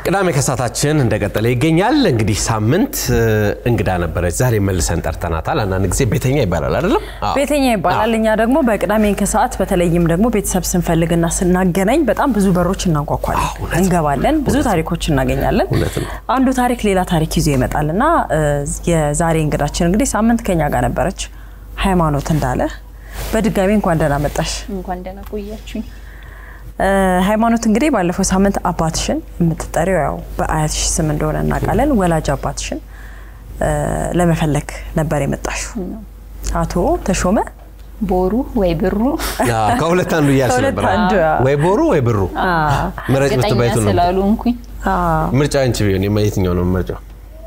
ቅዳሜ ከሳታችን እንደቀጠለ ይገኛል እንግዲህ ሳምንት እንግዳ ነበረች ዛሬ መልሰን ጠርተናታል አንዳንድ ጊዜ ቤተኛ ይባላል አይደለም ቤተኛ ይባላል እኛ ደግሞ በቅዳሜ ከሳት በተለይም ደግሞ ቤተሰብ ስንፈልግና ስናገናኝ በጣም ብዙ በሮች እናንኳኳለን እንገባለን ብዙ ታሪኮች እናገኛለን አንዱ ታሪክ ሌላ ታሪክ ይዞ ይመጣልና የዛሬ እንግዳችን እንግዲህ ሳምንት ከኛ ጋር ነበረች ሃይማኖት እንዳለ በድጋሚ እንኳን ደህና መጣሽ እንኳን ደህና ቆያችሁኝ ሃይማኖት እንግዲህ ባለፈው ሳምንት አባትሽን የምትጠሪው ያው በአያትሽ ስም እንደሆነ እናቃለን ወላጅ አባትሽን ለመፈለክ ነበር የመጣሽው አቶ ተሾመ ቦሩ ወይ ብሩ ከሁለት አንዱ ያልሽ ነበር ወይ ቦሩ ወይ ብሩ ምርጫ ብትባይቱ ነው ስላሉንኩኝ ምርጫ አንቺ ቢሆን የማይትኛው ነው ምርጫ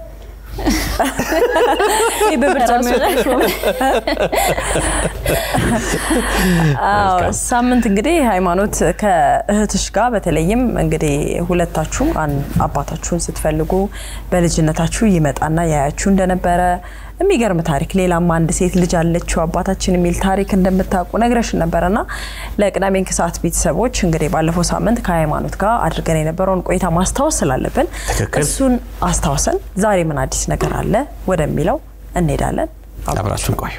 በብርጫ ሳምንት እንግዲህ ሃይማኖት ከእህትሽ ጋር በተለይም እንግዲህ ሁለታችሁም አባታችሁን ስትፈልጉ በልጅነታችሁ ይመጣና ያያችሁ እንደነበረ የሚገርም ታሪክ ሌላም አንድ ሴት ልጅ አለችው አባታችን የሚል ታሪክ እንደምታውቁ ነግረሽ ነበርና ለቅዳሜን ከሰዓት ቤተሰቦች እንግዲህ ባለፈው ሳምንት ከሃይማኖት ጋር አድርገን የነበረውን ቆይታ ማስታወስ ስላለብን እሱን አስታውሰን ዛሬ ምን አዲስ ነገር አለ ወደሚለው እንሄዳለን አብራችሁን ቆዩ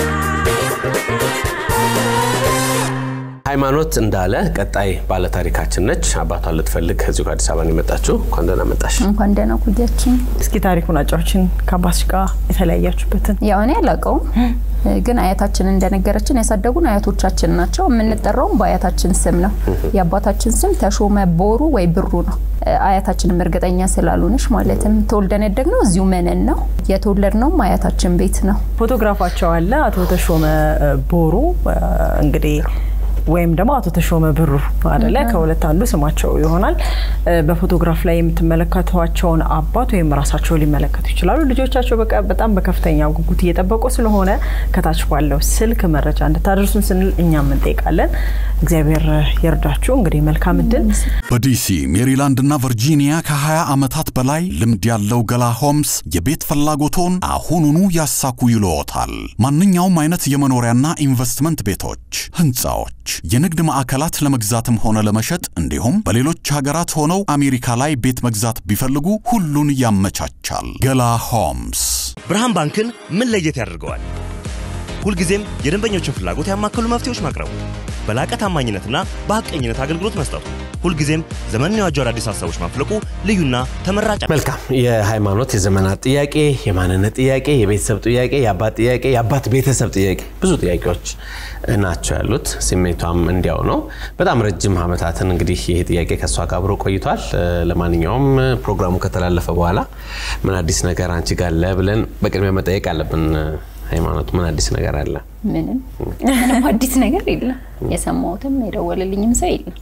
ሃይማኖት እንዳለ ቀጣይ ባለ ታሪካችን ነች አባቷን ልትፈልግ ከዚህ ጋር አዲስ አበባ የመጣችው እንኳን ደህና መጣሽ እንኳን ደህና ቆያችሁኝ እስኪ ታሪኩን አጫውችን ከአባትሽ ጋር የተለያያችሁበትን ያው እኔ አላውቀውም ግን አያታችን እንደነገረችን ያሳደጉን አያቶቻችን ናቸው የምንጠራው በአያታችን ስም ነው የአባታችን ስም ተሾመ ቦሩ ወይ ብሩ ነው አያታችንም እርግጠኛ ስላልሆነች ማለትም ተወልደን ያደግነው እዚሁ መነን ነው የተወለድነው አያታችን ቤት ነው ፎቶግራፋቸው አለ አቶ ተሾመ ቦሩ እንግዲህ ወይም ደግሞ አቶ ተሾመ ብሩ አይደለ ከሁለት አንዱ ስማቸው ይሆናል በፎቶግራፍ ላይ የምትመለከቷቸውን አባት ወይም ራሳቸው ሊመለከቱ ይችላሉ ልጆቻቸው በጣም በከፍተኛ ጉጉት እየጠበቁ ስለሆነ ከታች ባለው ስልክ መረጃ እንድታደርሱን ስንል እኛም እንጠይቃለን እግዚአብሔር ይርዳችሁ እንግዲህ መልካም እድል በዲሲ ሜሪላንድ እና ቨርጂኒያ ከ20 ዓመታት በላይ ልምድ ያለው ገላ ሆምስ የቤት ፍላጎቶን አሁኑኑ ያሳኩ ይሎታል ማንኛውም አይነት የመኖሪያና ኢንቨስትመንት ቤቶች ህንጻዎች የንግድ ማዕከላት ለመግዛትም ሆነ ለመሸጥ እንዲሁም በሌሎች ሀገራት ሆነው አሜሪካ ላይ ቤት መግዛት ቢፈልጉ ሁሉን ያመቻቻል ገላ ሆምስ ብርሃን ባንክን ምን ለየት ያደርገዋል ሁልጊዜም የደንበኞችን ፍላጎት ያማከሉ መፍትሄዎች ማቅረቡ በላቀ ታማኝነትና በሐቀኝነት አገልግሎት መስጠቱ ሁልጊዜም ዘመንን ያዋጁ አዲስ ሐሳቦች ማፍለቁ ልዩና ተመራጭ መልካም የሃይማኖት የዘመናት ጥያቄ የማንነት ጥያቄ የቤተሰብ ጥያቄ የአባት ጥያቄ የአባት ቤተሰብ ጥያቄ ብዙ ጥያቄዎች ናቸው ያሉት ስሜቷም እንዲያው ነው በጣም ረጅም ዓመታትን እንግዲህ ይሄ ጥያቄ ከሷ ጋር አብሮ ቆይቷል ለማንኛውም ፕሮግራሙ ከተላለፈ በኋላ ምን አዲስ ነገር አንቺ ጋር አለ ብለን በቅድሚያ መጠየቅ አለብን ሃይማኖት ምን አዲስ ነገር አለ ምንም አዲስ ነገር የለም የሰማሁትም የደወለልኝም ሰው የለም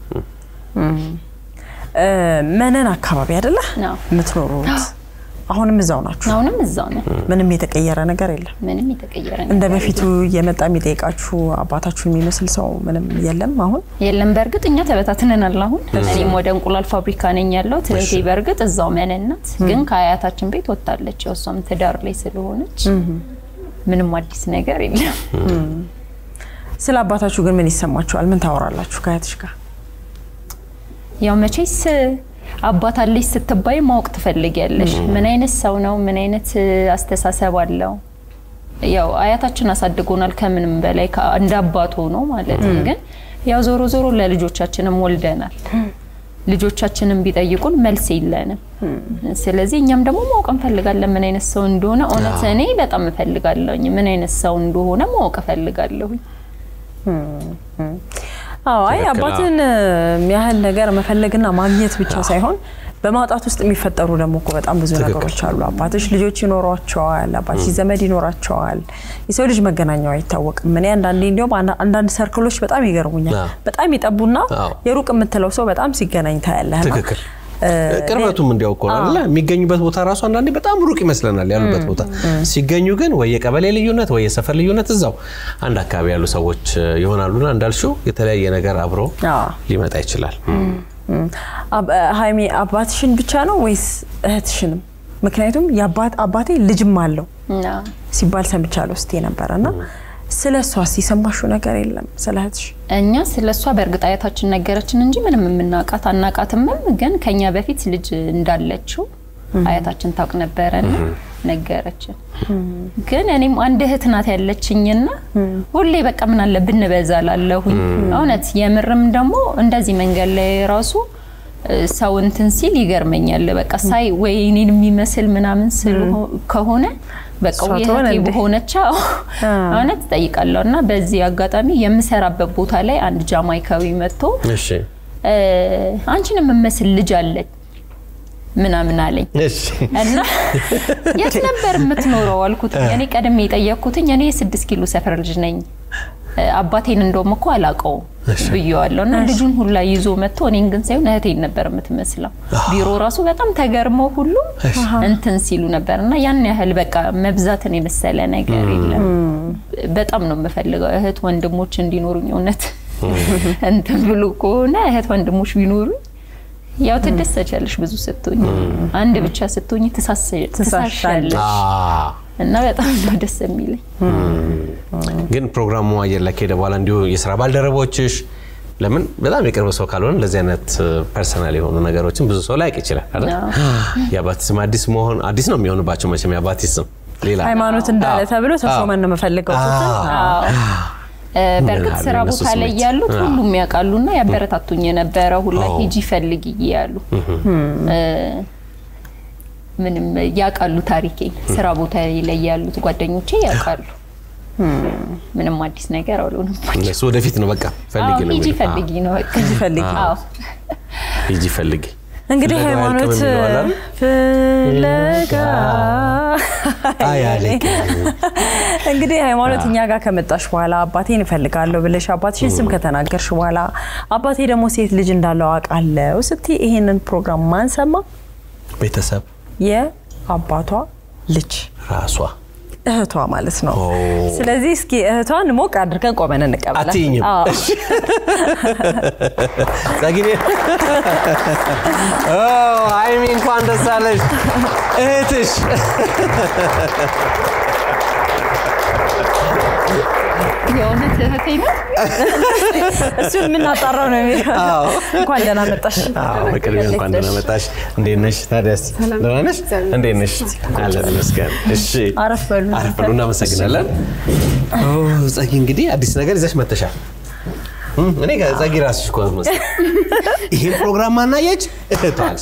መነን አካባቢ አይደለ ምትኖሩት አሁንም እዛው ናችሁ አሁንም እዛው ነው ምንም የተቀየረ ነገር የለም ምንም የተቀየረ ነገር እንደ በፊቱ የመጣ የሚጠይቃችሁ አባታችሁ የሚመስል ሰው ምንም የለም አሁን የለም በርግጥ እኛ ተበታትነናል አሁን እኔም ወደ እንቁላል ፋብሪካ ነኝ ያለው ትሬቴ በርግጥ እዛው መነናት ግን ከአያታችን ቤት ወጣለች እሷም ትዳር ላይ ስለሆነች ምንም አዲስ ነገር የለም ስለ አባታችሁ ግን ምን ይሰማችኋል ምን ታወራላችሁ ከአያትሽ ጋር ያው መቼስ አባት አለሽ ስትባይ ማወቅ ትፈልጊያለሽ ምን አይነት ሰው ነው ምን አይነት አስተሳሰብ አለው ያው አያታችን አሳድጎናል ከምንም በላይ እንደ አባቱ ነው ማለት ነው ግን ያው ዞሮ ለልጆቻችንም ወልደናል ልጆቻችንም ቢጠይቁን መልስ የለንም ስለዚህ እኛም ደግሞ ማወቅ እንፈልጋለን ምን አይነት ሰው እንደሆነ ኦነት እኔ በጣም እፈልጋለሁ ምን አይነት ሰው እንደሆነ ማወቅ እፈልጋለሁ አይ አባትን የሚያህል ነገር መፈለግና ማግኘት ብቻ ሳይሆን በማጣት ውስጥ የሚፈጠሩ ደግሞ እኮ በጣም ብዙ ነገሮች አሉ አባቶች ልጆች ይኖራቸዋል አባቶች ዘመድ ይኖራቸዋል የሰው ልጅ መገናኛው አይታወቅም ምን አንዳንዴ እንደው አንዳንድ ሰርክሎች በጣም ይገርሙኛል በጣም ይጠቡና የሩቅ የምትለው ሰው በጣም ሲገናኝ ታያለህና ቅርበቱም እንዲያው እኮ አይደለ የሚገኙበት ቦታ ራሱ አንዳንዴ በጣም ሩቅ ይመስለናል ያሉበት ቦታ ሲገኙ ግን ወይ የቀበሌ ልዩነት ወይ የሰፈር ልዩነት እዛው አንድ አካባቢ ያሉ ሰዎች ይሆናሉና እንዳልሽው የተለያየ ነገር አብሮ ሊመጣ ይችላል ሃይሚ አባትሽን ብቻ ነው ወይስ እህትሽንም ምክንያቱም አባቴ ልጅም አለው ሲባል ሰምቻለሁ እስቲ ነበርና ስለሷስ ይሰማሽው ነገር የለም ስለህትሽ እኛ ስለሷ በርግጥ አያታችን ነገረችን እንጂ ምንም የምናውቃት አናውቃትም ግን ከኛ በፊት ልጅ እንዳለችው አያታችን ታውቅ ነበርና ነገረችን ግን እኔም አንድ እህት ናት ያለችኝና ሁሌ በቃ ምን አለ ብንበዛላለሁ እውነት የምርም ደግሞ እንደዚህ መንገድ ላይ ራሱ ሰው እንትን ሲል ይገርመኛል በቃ ሳይ ወይ እኔን የሚመስል ምናምን ስል ከሆነ በቃ ወይኔ በሆነቻው እውነት ጠይቃለውና በዚህ አጋጣሚ የምሰራበት ቦታ ላይ አንድ ጃማይካዊ መጥቶ እሺ አንቺን የምመስል ልጅ አለች ምናምን አለኝ እሺ እና የት ነበር የምትኖረው አልኩት እኔ ቀደም የጠየቅኩትኝ እኔ 6 ኪሎ ሰፈር ልጅ ነኝ አባቴን እንደውም እኮ አላቀው ብየዋለውና ልጁን ሁላ ይዞ መጥቶ እኔን ግን ሳይሆን እህቴን ነበር የምትመስለው ቢሮ ራሱ በጣም ተገርሞ ሁሉ እንትን ሲሉ ነበርና ያን ያህል በቃ መብዛትን የመሰለ ነገር የለም በጣም ነው የምፈልገው እህት ወንድሞች እንዲኖሩኝ እውነት እንትን ብሉ ከሆነ እህት ወንድሞች ቢኖሩ ያው ተደሰቻለሽ ብዙ ስትሆኝ አንድ ብቻ ስትሆኝ ተሳሻለሽ እና በጣም ነው ደስ የሚለኝ ግን ፕሮግራሙ አየር ላይ ከሄደ በኋላ እንዲሁ የሥራ ባልደረቦችሽ ለምን በጣም የቅርብ ሰው ካልሆነ ለዚህ አይነት ፐርሰናል የሆኑ ነገሮችን ብዙ ሰው ላይቅ ይችላል አይደል ያባትስም አዲስ ነው የሚሆንባቸው መቼም ያባትስም ሌላ ሃይማኖት እንዳለ ተብሎ ተሾመን ነው መፈልገው በርግጥ ስራ ቦታ ላይ ያሉት ሁሉም ያቃሉና ያበረታቱኝ የነበረ ሁላ ሂጂ ፈልጊ ይያሉ ምንም ያቃሉ ታሪኬ ስራ ቦታ ላይ ያሉት ጓደኞቼ ያቃሉ ምንም አዲስ ነገር አልሆነም እሱ ወደፊት ነው በቃ ፈልጊ ነው ሂጂ ፈልጊ ነው ሂጂ ፈልጊ እንግዲህ ሃይማኖት ፍለጋ አያለክ እንግዲህ ሃይማኖት እኛ ጋር ከመጣሽ በኋላ አባቴን እፈልጋለሁ ብለሽ አባትሽን ስም ከተናገርሽ በኋላ አባቴ ደግሞ ሴት ልጅ እንዳለው አቃለው ስቲ ይሄንን ፕሮግራም ማን ሰማ ቤተሰብ የአባቷ ልጅ ራሷ እህቷ ማለት ነው ስለዚህ እስኪ እህቷን ሞቅ አድርገን ቆመን እንቀበላለን አትይኝም ዛጊኔ ሃይሚ እንኳን ደስ አለሽ እህትሽ የእውነት እህቴ ነው እሱን ምን አጣራው ነው የሚለው እንኳን ደህና መጣሽ በቅድሚያ እንኳን ደህና መጣሽ እንዴት ነሽ ታዲያስ ደህና ነሽ እንዴት ነሽ አለን መስገን እሺ አረፍ በሉና መሰግናለን ጸጊ እንግዲህ አዲስ ነገር ይዘሽ መተሻል እኔ ከጸጊ ራስሽ ቆመስ ይሄ ፕሮግራም ማናየች እህቷል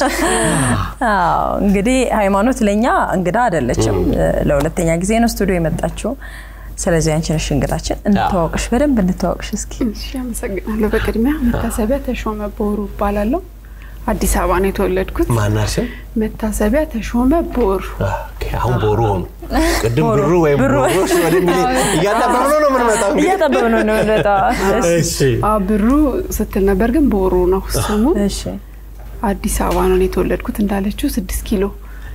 እንግዲህ ሃይማኖት ለኛ እንግዳ አይደለችም ለሁለተኛ ጊዜ ነው ስቱዲዮ የመጣችው ስለዚህ አንቺ ነሽ እንግዳችን እንተዋወቅሽ በደንብ እንተዋወቅሽ እስኪ እሺ አመሰግናለሁ በቅድሚያ መታሰቢያ ተሾመ ቦሩ ባላለው አዲስ አበባ ነው የተወለድኩት ማናሽ መታሰቢያ ተሾመ ቦሩ አሁን ቦሩ ሆኖ ቅድም ብሩ ወይ ቦሩ ወደሚል እያጠበብነው ነው ምን መጣው እያጠበብነው ነው ወጣ እሺ ብሩ ስትል ነበር ግን ቦሩ ነው ስሙ እሺ አዲስ አበባ ነው የተወለድኩት እንዳለችው 6 ኪሎ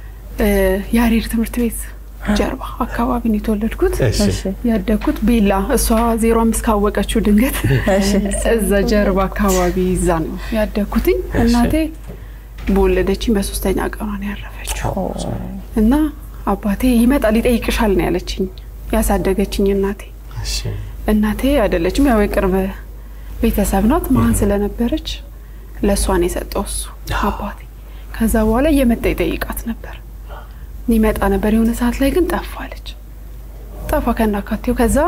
ያሬድ ትምህርት ቤት ጀርባ አካባቢ ነው የተወለድኩት ያደኩት ቤላ እሷ 05 ካወቀችው ድንገት እዛ ጀርባ አካባቢ ይዛ ነው ያደኩት እናቴ በወለደችኝ በ3ኛ ቀኗ ነው ያረፈችው እና አባቴ ይመጣል ይጠይቅሻል ነው ያለችኝ ያሳደገችኝ እናቴ አይደለችም ያው የቅርብ ቤተሰብ ናት ማን ስለነበረች ለሷ ነው የሰጠው እሱ አባቴ ከዛ በኋላ የመጣ ይጠይቃት ነበር ይመጣ ነበር የሆነ ሰዓት ላይ ግን ጠፋ ከናካቴው ከዛ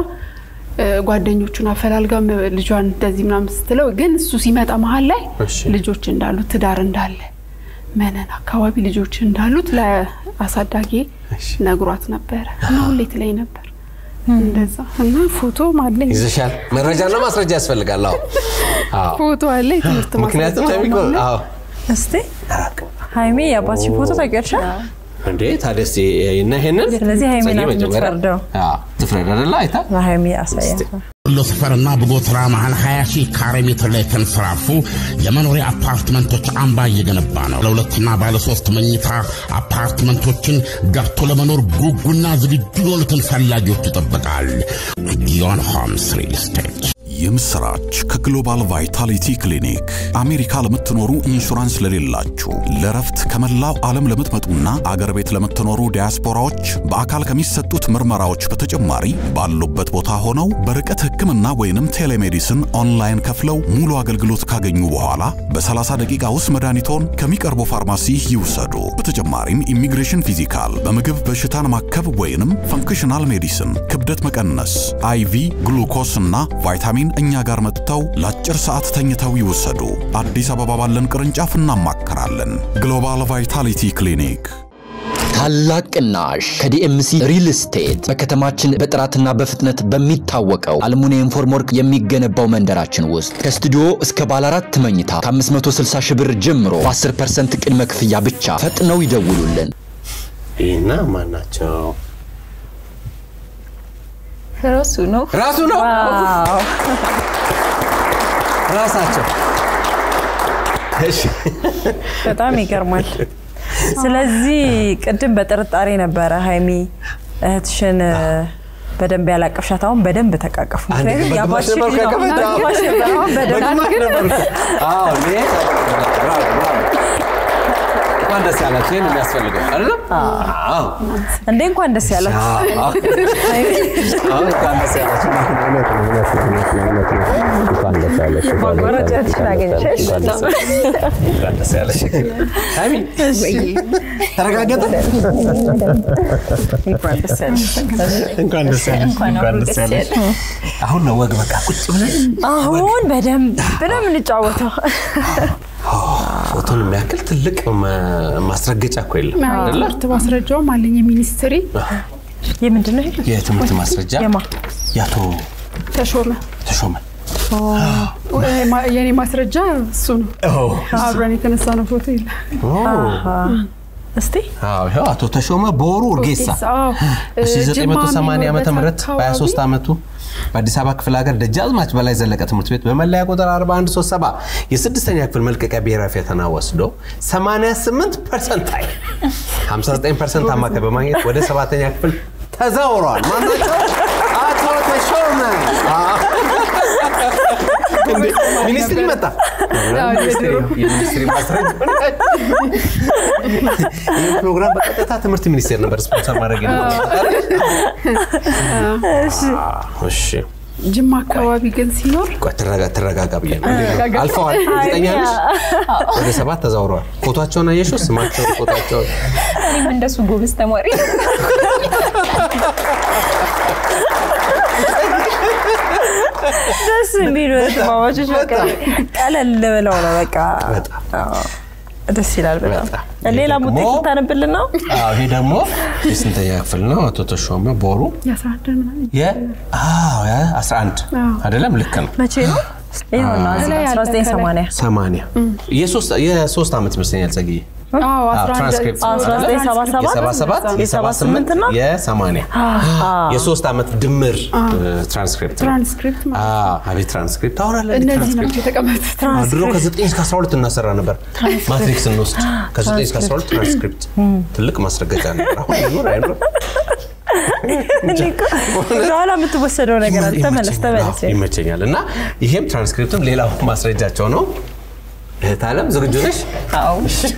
ጓደኞቹን አፈላልጋ ልጇን እንደዚህ ምናምን ስትለው ግን እሱ ሲመጣ መሃል ላይ ልጆች እንዳሉት ትዳር እንዳለ መነን አካባቢ ልጆች እንዳሉት ለአሳዳጊ ነግሯት ነበር እና ሁሌ ትለኝ ነበር እንደዛ እና ፎቶ ማለኝ ይዘሻል መረጃና ማስረጃ ያስፈልጋል ፎቶ አለ ትምህርት ማስረጃ ምክንያቱም ታሚቆ እስቲ ሃይሚ ያባቺ ፎቶ ታቀርሻ እንዴ ታዲያስ ይሄንን ስለዚህ ሃይሚ ናት የምትፈርደው ትፍረድ አይደል አይታ ሃይሚ አሳያ ለሰፈርና በጎትራ መሃል 20 ሺህ ካሬ ሜትር ላይ ተንሰራፉ የመኖሪያ አፓርትመንቶች አምባ እየገነባ ነው። ለሁለትና ባለ 3 መኝታ አፓርትመንቶችን ገብቶ ለመኖር ጉጉና ዝግጁ የሆኑትን ፈላጊዎች ይጠብቃል። ዮን ሆምስ ሪል ስቴት የምስራች ከግሎባል ቫይታሊቲ ክሊኒክ አሜሪካ ለምትኖሩ ኢንሹራንስ ለሌላችሁ ለረፍት ከመላው ዓለም ለምትመጡና አገር ቤት ለምትኖሩ ዲያስፖራዎች በአካል ከሚሰጡት ምርመራዎች በተጨማሪ ባሉበት ቦታ ሆነው በርቀት ህክምና ወይንም ቴሌሜዲሲን ኦንላይን ከፍለው ሙሉ አገልግሎት ካገኙ በኋላ በ30 ደቂቃ ውስጥ መድኃኒቶን ከሚቀርቡ ፋርማሲ ይውሰዱ። በተጨማሪም ኢሚግሬሽን ፊዚካል በምግብ በሽታን ማከብ ወይንም ፈንክሽናል ሜዲሲን ክብደት መቀነስ አይቪ ግሉኮስ እና ቫይታሚን እኛ ጋር መጥተው ለአጭር ሰዓት ተኝተው ይወሰዱ። አዲስ አበባ ባለን ቅርንጫፍ እናማከራለን። ግሎባል ቫይታሊቲ ክሊኒክ ታላቅ ቅናሽ ከዲኤምሲ ሪል ስቴት በከተማችን በጥራትና በፍጥነት በሚታወቀው አልሙኒየም ፎርምወርክ የሚገነባው መንደራችን ውስጥ ከስቱዲዮ እስከ ባለ 4 መኝታ ከ560 ሺህ ብር ጀምሮ 10% ቅድመ ክፍያ ብቻ ፈጥነው ይደውሉልን። እና ማናቸው ራሱ ነው ራሳቸው እሺ በጣም ይገርማል። ስለዚህ ቅድም በጥርጣሬ ነበረ ሃይሚ እህትሽን በደንብ ያላቀፍሻት አሁን በደንብ ተቃቀፉ። ያባሽ በደንብ እንኳን ደስ ያላችሁ ነው የሚያስፈልገው አይደል? አዎ እንዴ እንኳን ደስ ያላችሁ። አዎ እንኳን ደስ ያላችሁ። እንኳን ደስ ያላችሁ። ማጓራጫችን አገኘሽ። እንኳን ደስ ያላችሁ። ሃይሚ ተረጋገጠ። እንኳን ደስ ያላችሁ። እንኳን ደስ ያላችሁ። እንኳን ደስ ያላችሁ። አሁን ነው ወግ በቃ ቁጭ ብለን አሁን በደንብ እንጫወተው። ፎቶን የሚያክል ትልቅ ማስረገጫ እኮ የለም አይደል? ትምህርት ማስረጃው ማለኝ ሚኒስትሪ የምንድነው? የትምህርት ማስረጃ ያቶ ተሾመ የኔ ማስረጃ እሱ ነው። አብረን የተነሳነው ፎቶ ይላል። እስቲ ይሄው አቶ ተሾመ ቦሩ ኡርጌሳ 1980 ዓመተ ምህረት በ23 ዓመቱ በአዲስ አበባ ክፍለ ሀገር ደጃዝማች በላይ ዘለቀ ትምህርት ቤት በመለያ ቁጥር 4137 የስድስተኛ ክፍል መልቀቂያ ብሔራዊ ፈተና ወስዶ 88% ላይ 59% አማካይ በማግኘት ወደ 7ኛ ክፍል ተዛውሯል። ማናቸው? አቶ ተሾመ ሚኒስትሪ መጣ። ሚኒስትሪ ማስረጃ ይህ ፕሮግራም በቀጥታ ትምህርት ሚኒስቴር ነበር ስፖንሰር ማድረግ የነበረው። እሺ ጅማ አካባቢ ግን ሲኖር ተረጋጋ ብያለሁ። አልፈዋል። እርግጠኛ ነሽ? ወደ 7 ተዛውሯል። ፎቶአቸውን አየሽው? ስማቸው ፎቶአቸው እኔም እንደሱ ጎበዝ ተማሪ ደስ የሚለው ተማዋቾች በቃ ቀለል ብለው ነው በቃ ደስ ይላል በጣም። ሌላ ሙጤ ታነብልና? ይሄ ደግሞ የስንተኛ ክፍል ነው? አቶ ተሾመ ቦሩ የ11 አይደለም? ልክ ነው። መቼ ነው? ይሄውና 1980 የሶስት ዓመት ይመስለኛል ጸግዬ። ትራንስክሪፕት 1977 የ78 እና የ80 የሶስት ዓመት ድምር ትራንስክሪፕት አቤት ትራንስክሪፕት ታወራለህ። እነዚህ ናቸው የተቀመጡት። ድሮ ከ9 እስከ 12 እናሰራ ነበር ማትሪክስ እንወስድ። ከ9 እስከ 12 ትራንስክሪፕት ትልቅ ማስረገጫ ነበር። አሁን ይኖር አይኖር ዛላ የምትወሰደው ነገር ተመለስ ይመቸኛል። እና ይሄም ትራንስክሪፕትም ሌላው ማስረጃቸው ነው። ታለም ዝግጁ ነሽ? አዎ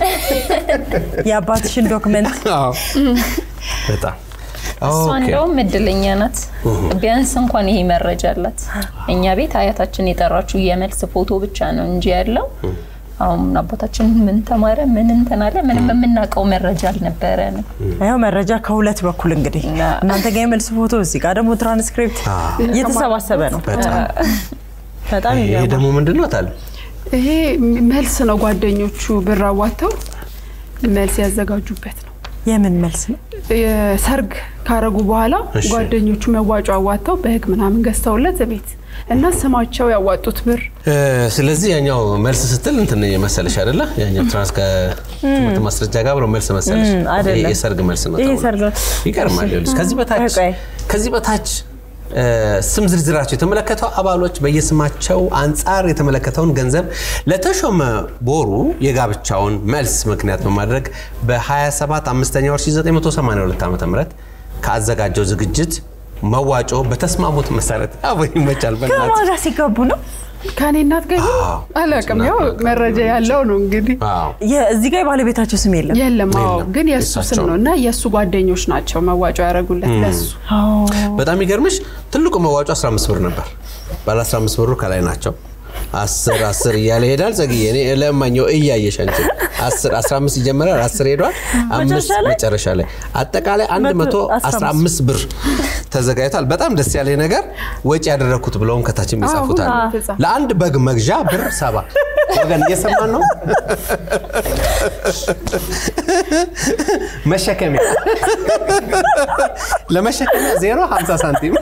የአባትሽን ዶክመንት በጣም እሷ እንደውም እድለኛ ናት። ቢያንስ እንኳን ይሄ መረጃ አላት። እኛ ቤት አያታችን የጠራችው የመልስ ፎቶ ብቻ ነው እንጂ ያለው አሁን አባታችን ምን ተማረ ምን እንተናለ ምንም በመናቀው መረጃ አልነበረንም። ያው መረጃ ከሁለት በኩል እንግዲህ እናንተ ጋር የመልስ ፎቶ እዚህ ጋር ደግሞ ትራንስክሪፕት እየተሰባሰበ ነው። በጣም ይሄ ደግሞ ምንድነው ታል? ይሄ መልስ ነው። ጓደኞቹ ብር አዋተው መልስ ያዘጋጁበት ነው። የምን መልስ ነው? ሰርግ ካረጉ በኋላ ጓደኞቹ መዋጮ አዋተው በህግ ምናምን ገዝተውለት ቤት እና ስማቸው ያዋጡት ብር። ስለዚህ ያኛው መልስ ስትል እንትን የመሰለሽ አይደለ? ያኛው ትራንስክሪፕት ማስረጃ ጋር ብሎ መልስ መሰለሽ? የሰርግ መልስ ነው። ይገርማል። ከዚህ በታች ስም ዝርዝራቸው የተመለከተው አባሎች በየስማቸው አንፃር የተመለከተውን ገንዘብ ለተሾመ ቦሩ የጋብቻውን መልስ ምክንያት በማድረግ በ27 5ኛ ወር 1982 ዓ.ም ከአዘጋጀው ዝግጅት መዋጮ በተስማሙት መሰረት አብሮ ይመቻል በእናትህ ከማን ጋር ሲጋቡ ነው ከኔ እናት ጋር አላውቅም ያው መረጃ ያለው ነው እንግዲህ እዚህ ጋር ባለቤታቸው ስም የለም ግን የሱ ስም ነውና የሱ ጓደኞች ናቸው መዋጮ ያረጉለት ለሱ በጣም ይገርምሽ ትልቁ መዋጮ 15 ብር ነበር ባለ 15 ብሩ ከላይ ናቸው 10 እያለ ሄዳል ዘግዬ እኔ ለማኛው እያየሽ አንቺ 10 15 ይጀምራል 10 ሄዷል 5 መጨረሻ ላይ አጠቃላይ 115 ብር ተዘጋይቷል በጣም ደስ ያለ ነገር ወጪ ያደረኩት ብለውም ከታችም ይጻፉታል ለአንድ በግ መግዣ ብር 7 ወገን እየሰማን ነው መሸከሚያ ለመሸከሚያ 0.50 ሳንቲም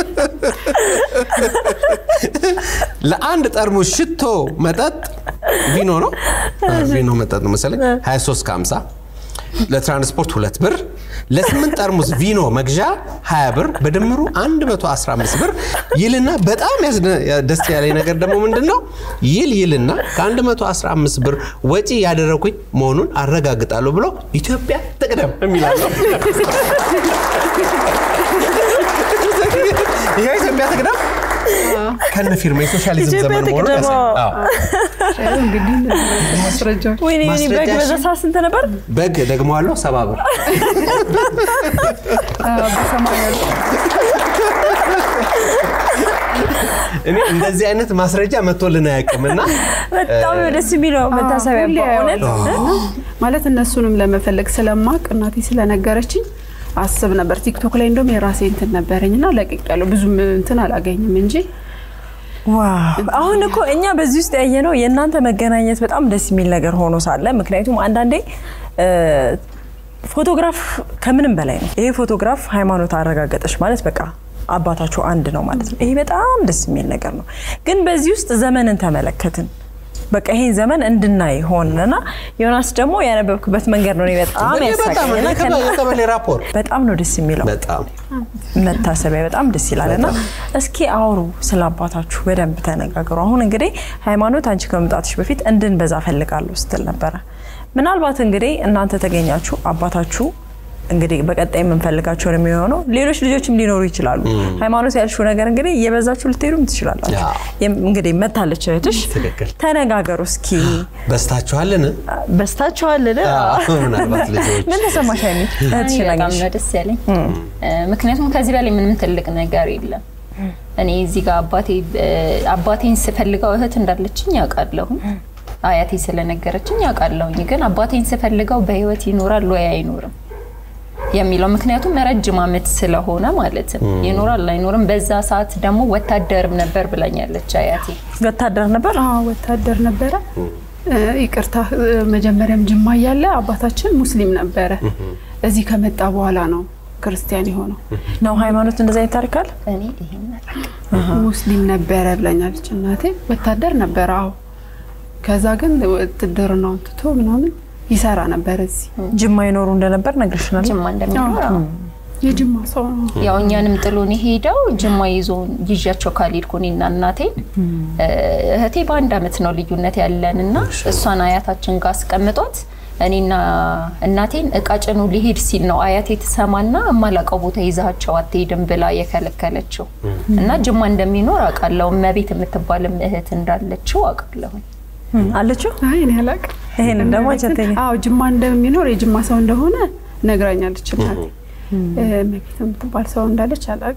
ለአንድ ጠርሙስ ሽቶ መጠጥ ቪኖ ነው ቪኖ መጠጥ ነው መሰለኝ 23.50 ለትራንስፖርት 2 ብር ለ8 ጠርሙስ ቪኖ መግዣ 20 ብር በድምሩ 115 ብር ይልና በጣም ደስ ያለኝ ነገር ደግሞ ምንድነው ይልና ከ115 ብር ወጪ ያደረኩኝ መሆኑን አረጋግጣለሁ ብሎ ኢትዮጵያ ተቀደም የሚላል ይሄ ኢትዮጵያ ተቀደም ከነ ፊርማ የሶሻሊዝም ዘመን ሆኖ እንግዲህ ማስረጃው ወይኔ በግ በዛሳ ስንት ነበር በግ ደግሞ አለው 70 ብር እኔ እንደዚህ አይነት ማስረጃ መጥቶልና ያቀምና በጣም ደስ የሚለው መታሰቢያ በእውነት ማለት እነሱንም ለመፈለግ ስለማቅ እናቴ ስለነገረችኝ አስብ ነበር ቲክቶክ ላይ እንደውም የራሴ እንትን ነበርኝና ለቅቄያለሁ ብዙም እንትን አላገኝም እንጂ ዋው አሁን እኮ እኛ በዚህ ውስጥ ያየነው የእናንተ መገናኘት በጣም ደስ የሚል ነገር ሆኖ ሳለ ምክንያቱም አንዳንዴ ፎቶግራፍ ከምንም በላይ ነው ይሄ ፎቶግራፍ ሃይማኖት አረጋገጠሽ ማለት በቃ አባታችሁ አንድ ነው ማለት ነው ይሄ በጣም ደስ የሚል ነገር ነው ግን በዚህ ውስጥ ዘመንን ተመለከትን በቃ ይሄን ዘመን እንድናይ ሆነና ዮናስ ደግሞ ያነበብክበት መንገድ ነው በጣም ያሳቀኝና ከበለ ራፖርት በጣም ነው ደስ የሚለው በጣም መታሰቢያ በጣም ደስ ይላልና እስኪ አውሩ ስለአባታችሁ በደንብ ተነጋገሩ አሁን እንግዲህ ሃይማኖት አንቺ ከመምጣትሽ በፊት እንድንበዛ ፈልጋለሁ ስትል ነበር ምናልባት እንግዲህ እናንተ ተገኛችሁ አባታችሁ እንግዲህ በቀጣይ የምንፈልጋቸው ነው የሚሆነው ሌሎች ልጆችም ሊኖሩ ይችላሉ ሃይማኖት ያልሽው ነገር እንግዲህ እየበዛችሁ ልትሄዱም ትችላላችሁ እንግዲህ መታለች እህትሽ ተነጋገሩ እስኪ በስታችኋልን ምናልባት ልጆች ምን ተሰማሽ አይሚ እህትሽ በጣም ደስ ያለኝ ምክንያቱም ከዚህ በላይ ምንም ትልቅ ነገር የለም እኔ እዚህ ጋር አባቴን ስፈልገው እህት እንዳለችኝ ያውቃለሁ አያቴ ስለነገረችኝ ያውቃለሁ ግን አባቴን ስፈልገው በህይወት ይኖራል ወይ አይኖርም የሚለው ምክንያቱም ረጅም አመት ስለሆነ ማለት ነው ይኖራል አይኖርም በዛ ሰዓት ደግሞ ወታደርም ነበር ብላኛለች አያቴ ወታደር ነበር ወታደር ነበር ይቅርታ መጀመሪያም ጅማ ያለ አባታችን ሙስሊም ነበር እዚህ ከመጣ በኋላ ነው ክርስቲያን የሆነው ነው ሃይማኖት እንደዛ ይታርካል እኔ ይሄን ሙስሊም ነበር ብላኛለች እናቴ ወታደር ነበር ከዛ ግን ወታደርናው ትቶ ምናምን ይሰራ ነበር እዚህ ጅማ ይኖሩ እንደነበር ነግርሽናል ጅማ እንደነበር የጅማ ሰው ያው እኛንም ጥሎን ሄደው ጅማ ይዣቸው ካልሄድኩኝና እናቴ እህቴ በአንድ አመት ነው ልዩነት ያለንና እሷን አያታችን ጋር አስቀምጧት እኔና እናቴን እቃጭኑ ሊሄድ ሲል ነው አያቴ ተሰማና አማላቀው ቦታ ይዛቸው አትሄድም ብላ የከለከለችው እና ጅማ እንደሚኖር አውቃለሁ መቤት የምትባልም እህት እንዳለችው አውቃለሁ አለችው እኔ አላቅ ይሄን ደግሞ አቻተኝ ጅማ እንደሚኖር የጅማ ሰው እንደሆነ ነግራኛለች እናቴ መቤት የምትባል ሰው እንዳለች አላቅ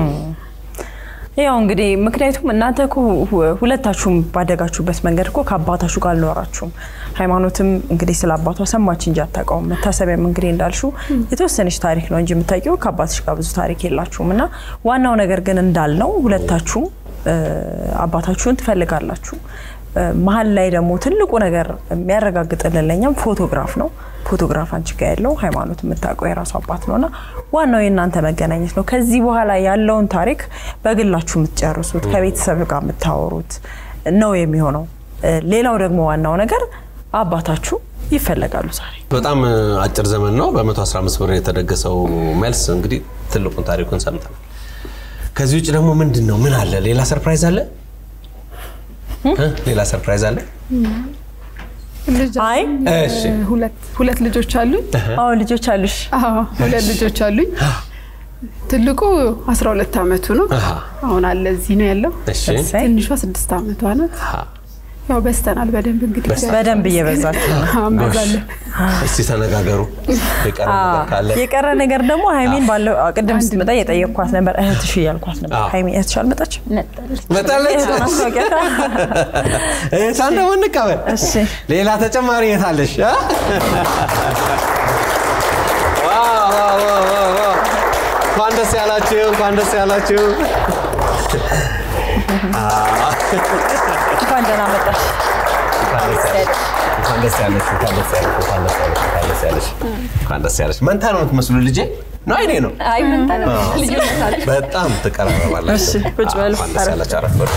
ያው እንግዲህ ምክንያቱም እናንተ እኮ ሁለታችሁም ባደጋችሁበት መንገድ እኮ ከአባታችሁ ጋር አልኖራችሁም ሃይማኖትም እንግዲህ ስለአባቷ ሰማች እንጂ አታውቀውም መታሰቢያም እንግዲህ እንዳልሽው የተወሰነች ታሪክ ነው እንጂ የምታውቂው ከአባትሽ ጋር ብዙ ታሪክ የላችሁምና ዋናው ነገር ግን እንዳልነው ሁለታችሁም አባታችሁን ትፈልጋላችሁ መሃል ላይ ደግሞ ትልቁ ነገር የሚያረጋግጥልልኛም ፎቶግራፍ ነው ፎቶግራፍ አንቺ ጋር ያለው ሃይማኖት የምታውቀው የራሱ አባት ነውና ዋናው የእናንተ መገናኘት ነው ከዚህ በኋላ ያለውን ታሪክ በግላችሁ የምትጨርሱት ከቤተሰብ ጋር የምታወሩት ነው የሚሆነው ሌላው ደግሞ ዋናው ነገር አባታችሁ ይፈልጋሉ ዛሬ በጣም አጭር ዘመን ነው በ115 ብር የተደገሰው መልስ እንግዲህ ትልቁን ታሪኩን ሰምተናል ከዚህ ውጭ ደግሞ ምንድነው ምን አለ ሌላ ሰርፕራይዝ አለ ሌላ ሰርፕራይዝ አለ አይ ሁለት ልጆች አሉኝ ልጆች አሉሽ ሁለት ልጆች አሉኝ ትልቁ 12 አመቱ ነው አሁን አለ እዚህ ነው ያለው ትንሿ 6 አመቷ ናት ያው በስተናል በደንብ እንግዲህ በደንብ እየበዛችሁ አመዛለን እስቲ ተነጋገሩ የቀረ ነገር ደግሞ ሃይሚን ባለው ቅድም ስትመጣ የጠየቅኳት ነበር እህትሽ ያልኳት ነበር ሃይሚ እህትሽ አልመጣች መጣለች እህቷን ደግሞ እንቀበል እሺ ሌላ ተጨማሪ እህታለሽ እንኳን ደስ ያላችሁ እንኳን ደህና መጣሽ እንኳን ደስ ያለሽ መንታ ነው የምትመስሉ ልጄ ነው አይኔ ነው አይ መንታ ነው ልጅ ነው በጣም ተቀራረባላችሁ እሺ ቁጭ በሉ እንኳን ደስ ያላችሁ አረፍ በሉ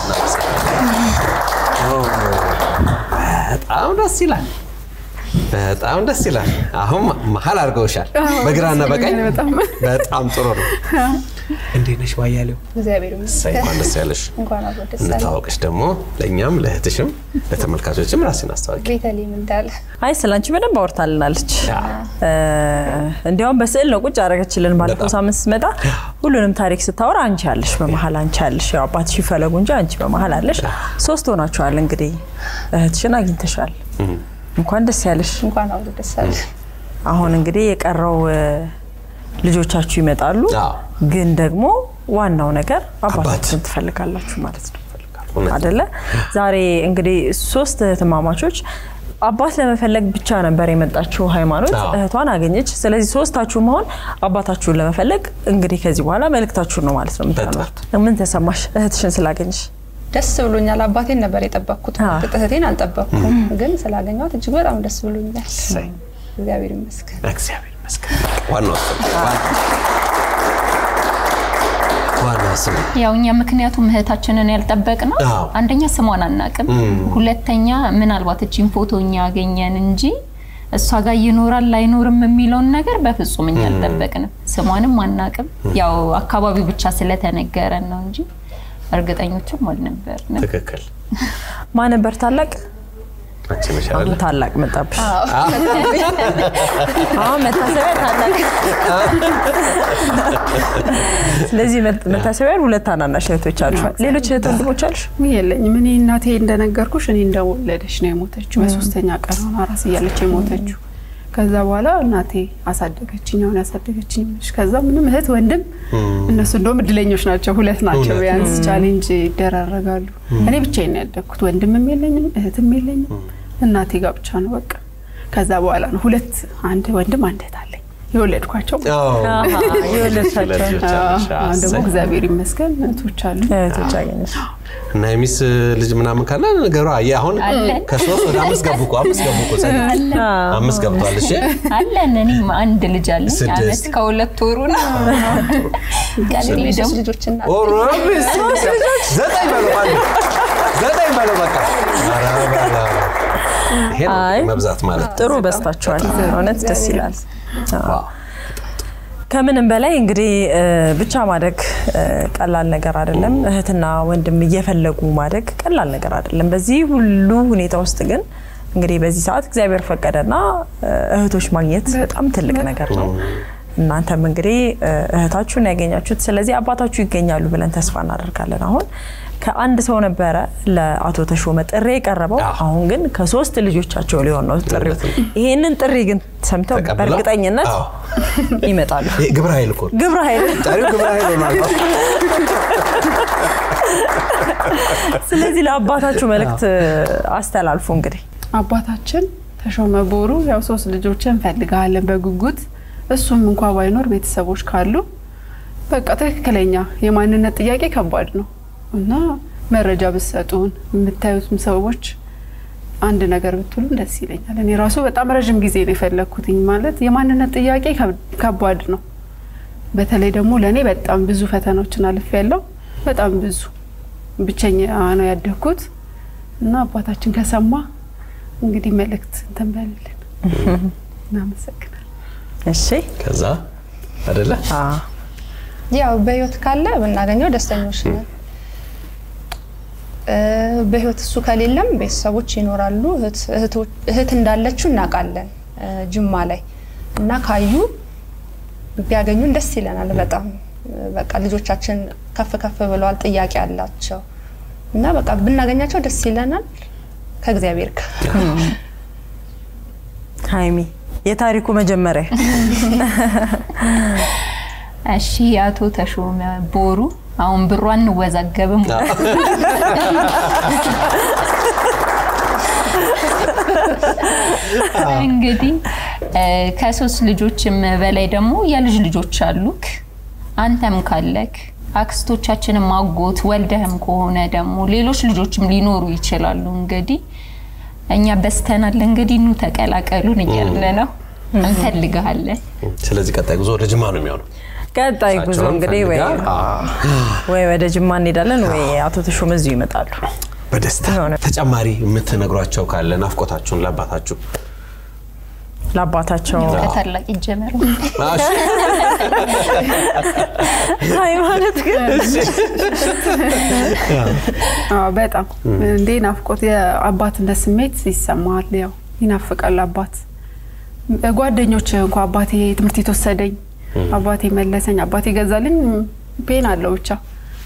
በጣም ደስ ይላል አሁን መሐል አድርገውሻል በግራና በቀኝ በጣም ጥሩ ነው እንዴ ነሽ ባያለው እግዚአብሔር ይመስገን እንኳን ደስ ያለሽ እንኳን አብሮ ደስ ያለሽ እንታወቅሽ ደግሞ ለኛም ለእህትሽም ለተመልካቾችም ራስን አስተዋቂ ቤተልሔም እንዳለ አይ ስላንቺ በደንብ አወርታልናለች እንዲያውም በስዕል ነው ቁጭ አደረገችልን ባለፈው ሳምንት ስመጣ ሁሉንም ታሪክ ስታወራ አንቺ ያለሽ በመሐል አንቺ ያለሽ ያው አባትሽ ይፈለጉ እንጂ አንቺ በመሐል አለሽ ሶስት ሆናችኋል እንግዲህ እህትሽን አግኝተሻል እንኳን ደስ ያለሽ እንኳን አብሮ ደስ ያለሽ አሁን እንግዲህ የቀረው ልጆቻችሁ ይመጣሉ ግን ደግሞ ዋናው ነገር አባታችሁን ትፈልጋላችሁ ማለት ነው አይደለ ዛሬ እንግዲህ ሶስት እህትማማቾች አባት ለመፈለግ ብቻ ነበር የመጣችው ሃይማኖት እህቷን አገኘች ስለዚህ ሶስታችሁ መሆን አባታችሁን ለመፈለግ እንግዲህ ከዚህ በኋላ መልእክታችሁ ነው ማለት ነው ምታናት ምን ተሰማሽ እህትሽን ስላገኘሽ ደስ ብሎኛል አባቴን ነበር የጠበቅኩት እህቴን አልጠበቅኩም ግን ስላገኘኋት እጅግ በጣም ደስ ብሎኛል እግዚአብሔር ይመስገን ዋናው ያው እኛ ምክንያቱም እህታችንን ያልጠበቅነው አንደኛ ስሟን አናቅም ሁለተኛ ምናልባት እቺን ፎቶኛ ያገኘን እንጂ እሷ ጋር ይኖራል ላይኖርም የሚለውን ነገር በፍጹም እኛ አልጠበቅንም ስሟንም አናቅም ያው አካባቢው ብቻ ስለተነገረን ነው እንጂ እርግጠኞችም አልነበርንም ትክክል ማን ነበር ታላቅ አንቺ መሻለ ታላቅ መጣብሽ መታሰቢያ ታላቅ ስለዚህ መታሰቢያ ሁለት አናናሽ እህቶች አሉ ሌሎች እህት ወንድሞች አሉሽ የለኝም እኔ እናቴ እንደነገርኩሽ እኔ እንደወለደች ነው የሞተችው በሶስተኛ ቀን ሆና ራስ እያለች የሞተችው ከዛ በኋላ እናቴ አሳደገችኝ አሁን ያሳደገችኝ ከዛ ምንም እህት ወንድም እነሱ እንደውም እድለኞች ናቸው ሁለት ናቸው ቢያንስ ቻሌንጅ ይደራረጋሉ እኔ ብቻዬን ያደግኩት ወንድምም የለኝም እህትም የለኝም እናቴ ጋር ብቻ ነው በቃ ከዛ በኋላ ነው ሁለት አንድ ወንድም አንድ እህት አለኝ የወለድኳቸው የወለድሻቸው ደግሞ እግዚአብሔር ይመስገን እህቶች አሉ እህቶች አገኘሽ እና የሚስ ልጅ ምናምን ካለ ነገሩ አሁን ከ3 ወደ 5 ገቡ እኮ 5 ገቡ እኮ 5 ገብቷል እሺ አለን እኔም አንድ ልጅ አለኝ አመት ከሁለት ወሩ ነው ጋር ልጆችና ኦሮቢስ 9 በለው በቃ ይሄ መብዛት ማለት ጥሩ በስታችኋል እውነት ደስ ይላል ከምንም በላይ እንግዲህ ብቻ ማደግ ቀላል ነገር አይደለም እህትና ወንድም እየፈለጉ ማደግ ቀላል ነገር አይደለም በዚህ ሁሉ ሁኔታ ውስጥ ግን እንግዲህ በዚህ ሰዓት እግዚአብሔር ፈቀደና እህቶች ማግኘት በጣም ትልቅ ነገር ነው እናንተም እንግዲህ እህታችሁን ያገኛችሁት ስለዚህ አባታችሁ ይገኛሉ ብለን ተስፋ እናደርጋለን አሁን ከአንድ ሰው ነበረ ለአቶ ተሾመ ጥሪ የቀረበው አሁን ግን ከ3 ልጆቻቸው ሊሆን ነው ጥሪው ይሄንን ጥሪ ግን ሰምተው በእርግጠኝነት ይመጣሉ ግብረ ኃይል እኮ ጥሪው ግብረ ኃይል ሆኗል ስለዚህ ለአባታችሁ መልእክት አስተላልፉ እንግዲህ አባታችን ተሾመ ቦሩ ያው 3 ልጆችን ፈልጋለን በጉጉት እሱም እንኳን ባይኖር ቤተሰቦች ካሉ በቃ ትክክለኛ የማንነት ጥያቄ ከባድ ነው እና መረጃ በሰጡን የምታዩትም ሰዎች አንድ ነገር ብትሉ ደስ ይለኛል እኔ ራሱ በጣም ረጅም ጊዜ ነው የፈለኩትኝ ማለት የማንነት ጥያቄ ከባድ ነው በተለይ ደግሞ ለኔ በጣም ብዙ ፈተናዎችን አልፌያለሁ በጣም ብዙ ብቸኛ ነው ያደኩት እና አባታችን ከሰማ እንግዲህ መልእክት ተንበልልን እናመሰግናለን እሺ ከዛ አይደለ ያው በህይወት ካለ ብናገኘው ደስተኞች ነን በህይወት እሱ ከሌለም ቤተሰቦች ይኖራሉ እህት እንዳለችው እናቃለን ጅማ ላይ እና ካዩ ቢያገኙን ደስ ይለናል በጣም በቃ ልጆቻችን ከፍ ከፍ ብለዋል ጥያቄ አላቸው እና በቃ ብናገኛቸው ደስ ይለናል ከእግዚአብሔር ጋር ሃይሚ የታሪኩ መጀመሪያ እሺ አቶ ተሾመ ቦሩ አሁን ብሯን ወዛገብም እንግዲህ ከሶስት ልጆችም በላይ ደግሞ የልጅ ልጆች አሉክ አንተም ካለክ አክስቶቻችንም አጎት ወልደህም ከሆነ ደግሞ ሌሎች ልጆችም ሊኖሩ ይችላሉ እንግዲህ እኛ በስተናል እንግዲህ ኑ ተቀላቀሉን እያለ ነው እንፈልጋለን ስለዚህ ቀጣይ ጉዞ ወደ ጅማ ነው የሚሆነው ቀጣይ ጉዞ እንግዲህ ወይ ወደ ጅማ እንሄዳለን ወይ አቶ ተሾመ እዚሁ ይመጣሉ በደስታ ተጨማሪ የምትነግሯቸው ካለ ናፍቆታችሁን ለአባታቸው ከታላቅ ይጀመሩ ሃይማኖት ግን በጣም እንዴ ናፍቆት የአባትነት ስሜት ይሰማል ያው ይናፍቃል አባት ጓደኞች እንኳን አባቴ ትምህርት የተወሰደኝ አባቴ መለሰኝ አባቴ ገዛልኝ ፔን አለው ብቻ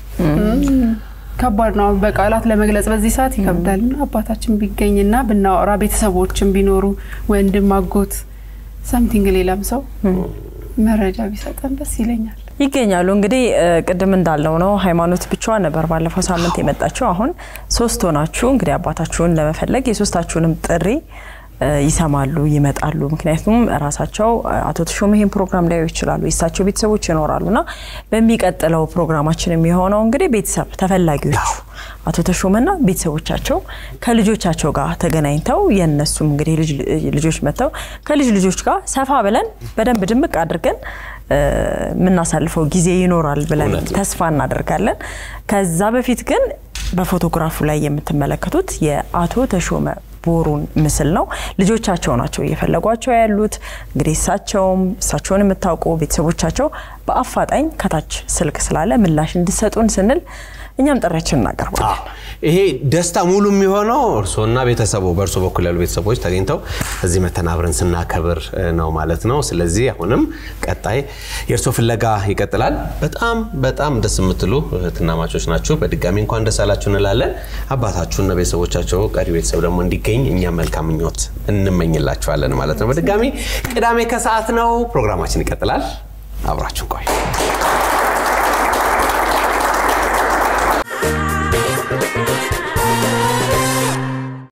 ከባድ ነው በቃላት ለመግለጽ በዚህ ሰዓት ይከብዳል አባታችን ቢገኝና ብናወራ ቤተሰቦችን ቢኖሩ ወንድም አጎት something ሌላም ሰው መረጃ ቢሰጠን ደስ ይለኛል ይገኛሉ እንግዲህ ቅድም እንዳለው ነው ሃይማኖት ብቻዋን ነበር ባለፈው ሳምንት የመጣችው አሁን ሶስት ሆናችሁ እንግዲህ አባታችሁን ለመፈለግ የሶስታችሁንም ጥሪ ይሰማሉ ይመጣሉ ምክንያቱም ራሳቸው አቶ ተሾመ ይሄን ፕሮግራም ላይ ይችላሉ እሳቸው ቤተሰቦች ይኖራሉና በሚቀጥለው ፕሮግራማችን የሚሆነው እንግዲህ ቤተሰብ ተፈላጊዎች አቶ ተሾመና ቤተሰቦቻቸው ከልጆቻቸው ጋር ተገናኝተው የነሱም እንግዲህ ልጆች መተው ከልጅ ልጆች ጋር ሰፋ ብለን በደንብ ድምቅ አድርገን ምናሳልፈው ጊዜ ይኖራል ብለን ተስፋ እናደርጋለን ከዛ በፊት ግን በፎቶግራፉ ላይ የምትመለከቱት የአቶ ተሾመ ቦሩን ምስል ነው ልጆቻቸው ናቸው እየፈለጓቸው ያሉት እንግዲህ እሳቸውን የምታውቁ ቤተሰቦቻቸው በአፋጣኝ ከታች ስልክ ስላለ ምላሽ እንድሰጡን ስንል እኛም ጥሪያችንን እናቀርባለን ይሄ ደስታ ሙሉ የሚሆነው እርሶና ቤተሰቡ በርሶ በኩል ያሉ ቤተሰቦች ተገኝተው እዚህ መተናብረን ስናከብር ነው ማለት ነው ስለዚህ አሁንም ቀጣይ የርሶ ፍለጋ ይቀጥላል በጣም ደስ የምትሉ እህትናማቾች ናችሁ በድጋሚ እንኳን ደስ አላችሁ እንላለን አባታችሁና ቤተሰቦቻቸው ቀሪ ቤተሰብ ደግሞ እንዲገኝ እኛ መልካም ምኞት እንመኝላችኋለን ማለት ነው በድጋሚ ቅዳሜ ከሰዓት ነው ፕሮግራማችን ይቀጥላል አብራችሁ ቆዩ